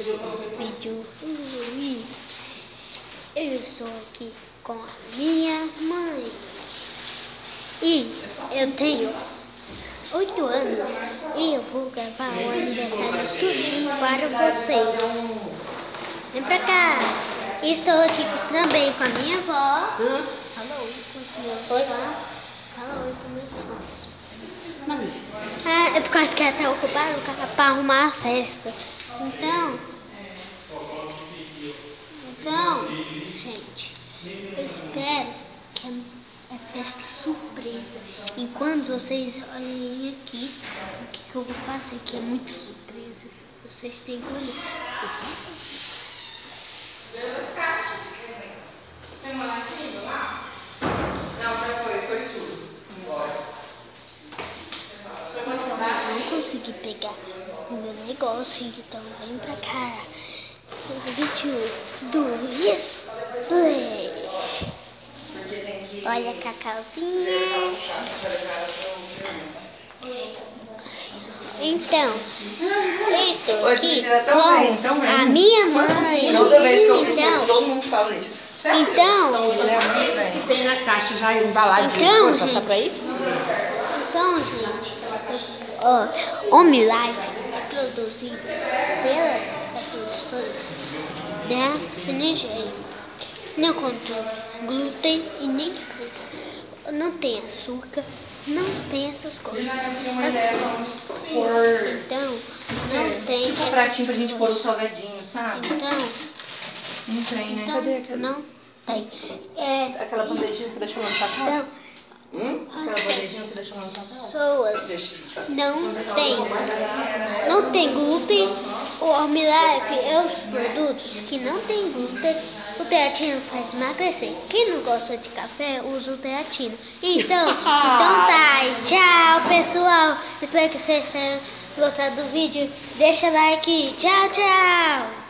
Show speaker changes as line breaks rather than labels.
vídeo Luiz. Eu estou aqui com a minha mãe e eu tenho 8 anos e eu vou gravar o aniversário tudinho para vocês. Vem pra cá. Estou aqui também com a minha avó. Fala oi com os meus fãs. Fala oi com meus fãs. É por causa que ela tá ocupada para arrumar a festa. Então, gente, eu espero que a festa surpresa. Enquanto vocês olhem aqui, o que eu vou fazer, que é muito surpresa. Vocês têm que olhar.
Das caixas. Tem uma lá em cima, lá? Não, já foi tudo. Embora.
Eu não consegui pegar o meu negócio, então vem pra cá. O vídeo do Luiz Play. Olha a Cacauzinha. Então, eu estou aqui com a minha mãe.
Toda vez que eu fiz, todo mundo fala isso.
Então,
Que tem na caixa já embaladinho.
Então,
passar pra aí?
Então, gente, Home Life é produzido pelas produções da Energética. Não contém glúten e nem coisa. Não tem açúcar, não tem essas coisas. Então, não tem.
Tipo um pratinho pra gente pôr o salgadinho, sabe?
Então,
não tem, né?
Não tem.
Aquela bandejinha você deixou lá no papel? Aquela bandejinha você deixou lá no papel?
Pessoas não tem glúten. O Home Life é os produtos que não tem glúten. O Teatina faz emagrecer. Quem não gosta de café, usa o Teatina. Então tá. Tchau, pessoal. Espero que vocês tenham gostado do vídeo. Deixa like. Tchau, tchau.